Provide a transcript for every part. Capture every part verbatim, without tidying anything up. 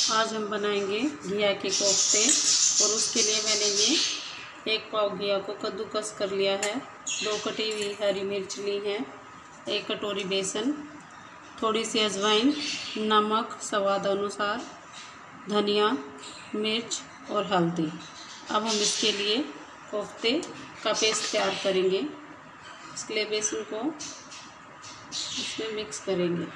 आज हम बनाएंगे घिया के कोफ्ते। और उसके लिए मैंने ये एक पाव घिया को कद्दूकस कर लिया है, दो कटी हुई हरी मिर्च ली है, एक कटोरी बेसन, थोड़ी सी अजवाइन, नमक स्वाद अनुसार, धनिया, मिर्च और हल्दी। अब हम इसके लिए कोफ्ते का पेस्ट तैयार करेंगे। इसके लिए बेसन को इसमें मिक्स करेंगे,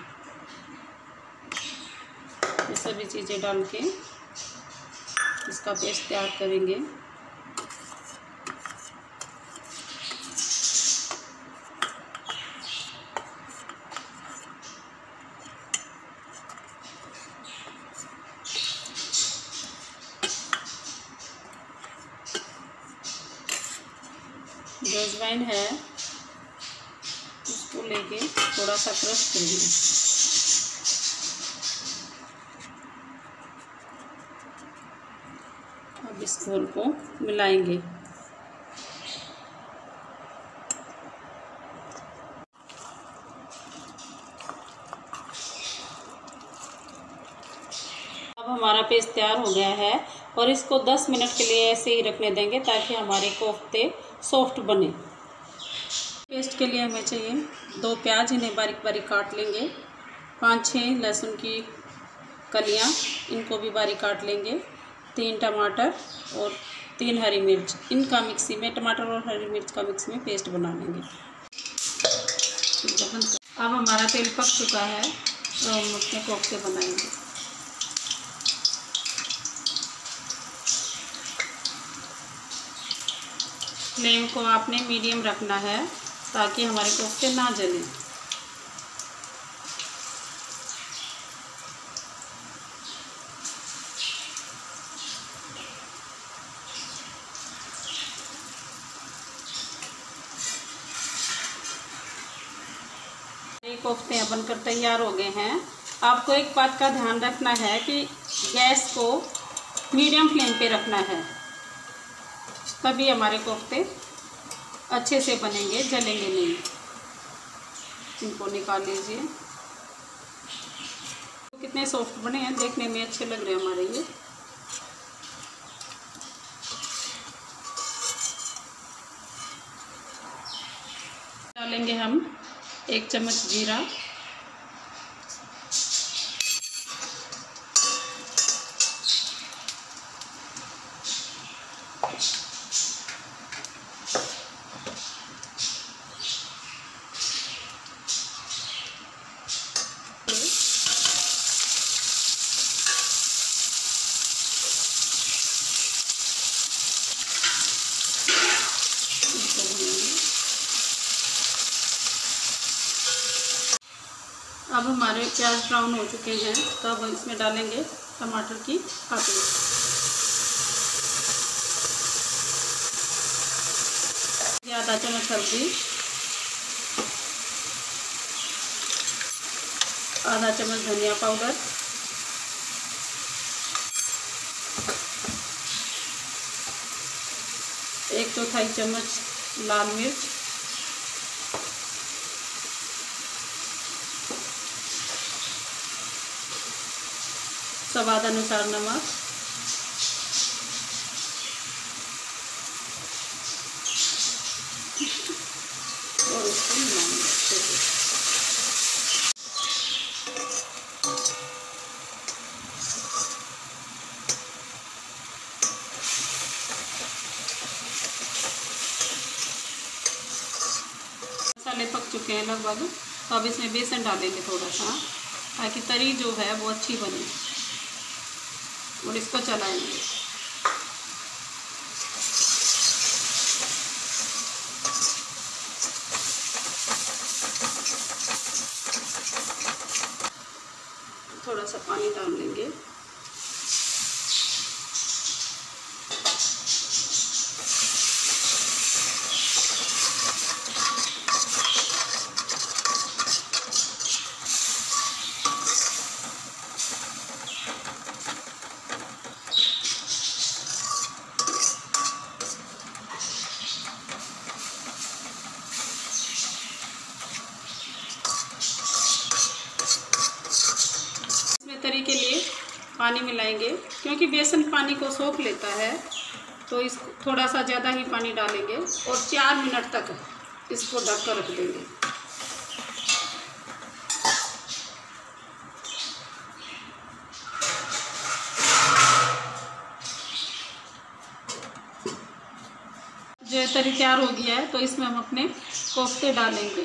ये सभी चीज़ें डाल के इसका पेस्ट तैयार करेंगे। जो अजवाइन है उसको लेके थोड़ा सा क्रश करेंगे। अब इस घोल को मिलाएंगे। अब हमारा पेस्ट तैयार हो गया है और इसको दस मिनट के लिए ऐसे ही रखने देंगे ताकि हमारे कोफ्ते सॉफ्ट बने। पेस्ट के लिए हमें चाहिए दो प्याज, इन्हें बारीक बारीक काट लेंगे, पाँच छः लहसुन की कलियां, इनको भी बारीक काट लेंगे, तीन टमाटर और तीन हरी मिर्च, इनका मिक्सी में टमाटर और हरी मिर्च का मिक्सी में पेस्ट बना लेंगे। अब हमारा तेल पक चुका है तो हम अपने कोफ्ते बनाएंगे। फ्लेम को आपने मीडियम रखना है ताकि हमारे कोफ्ते ना जलें। ये कोफ्ते बनकर तैयार हो गए हैं। आपको एक बात का ध्यान रखना है कि गैस को मीडियम फ्लेम पे रखना है, तभी हमारे कोफ्ते अच्छे से बनेंगे, जलेंगे नहीं। इनको निकाल लीजिए। कितने सॉफ्ट बने हैं, देखने में अच्छे लग रहे हैं हमारे ये। डालेंगे हम एक चम्मच जीरा, अब हमारे प्याज ब्राउन हो चुके हैं तो अब इसमें डालेंगे टमाटर की काटली, आधा चम्मच हल्दी, आधा चम्मच धनिया पाउडर, एक चौथाई चम्मच लाल मिर्च, स्वाद अनुसार नमक, और उसको मिलाएंगे। मसाले पक चुके हैं लगभग, तो अब इसमें बेसन डालेंगे थोड़ा सा ताकि तरी जो है वो अच्छी बने, और इसको चलाएंगे। थोड़ा सा पानी डाल लेंगे। तरी के लिए पानी मिलाएंगे, क्योंकि बेसन पानी को सोख लेता है, तो इस थोड़ा सा ज़्यादा ही पानी डालेंगे और चार मिनट तक इसको ढक कर रख देंगे। जो तरी तैयार हो गया है, तो इसमें हम अपने कोफ्ते डालेंगे।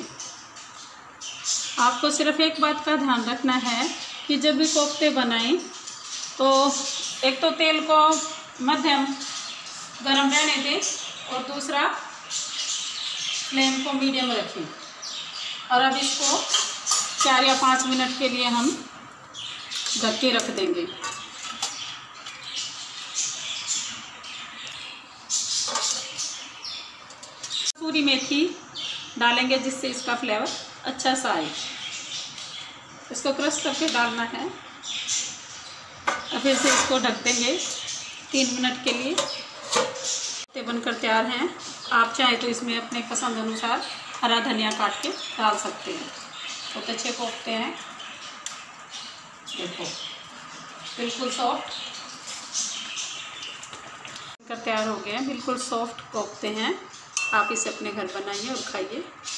आपको सिर्फ एक बात का ध्यान रखना है कि जब भी कोफ्ते बनाएं तो एक तो तेल को मध्यम गरम रहने दें और दूसरा फ्लेम को मीडियम रखें। और अब इसको चार या पाँच मिनट के लिए हम ढक के रख देंगे। कसूरी मेथी डालेंगे जिससे इसका फ्लेवर अच्छा सा आए। इसको क्रश करके डालना है और फिर से इसको ढक देंगे तीन मिनट के लिए। कोफ्ते बनकर तैयार हैं। आप चाहें तो इसमें अपने पसंद अनुसार हरा धनिया काट के डाल सकते हैं। बहुत अच्छे कोफ्ते हैं, देखो बिल्कुल सॉफ्ट बनकर तैयार हो गए हैं। बिल्कुल सॉफ्ट कोफ्ते हैं। आप इसे अपने घर बनाइए और खाइए।